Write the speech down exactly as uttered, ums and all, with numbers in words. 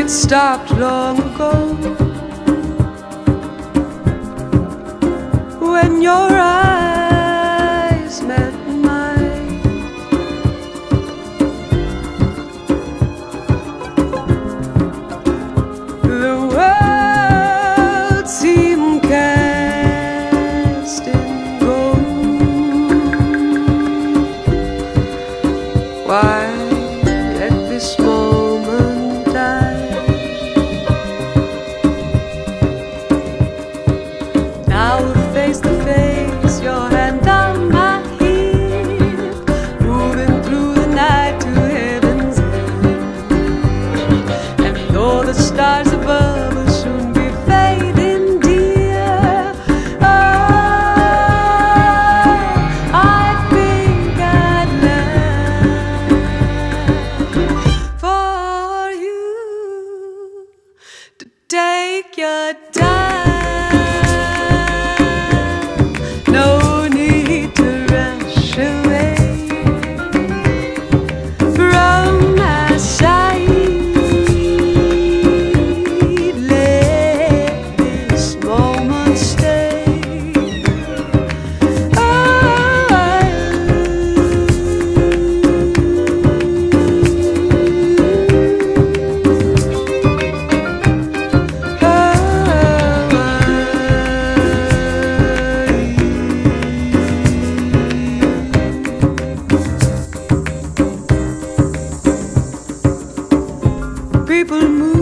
it stopped long ago when your eyes met mine. The world seemed cast in gold. Why at this moment I now we're face to face, your hand on my hip, moving through the night to heaven's end. And though the stars above will soon be fading, dear, oh, I think I'd like for you to take your time. No need to rush away from my side. Let this moment stay. People move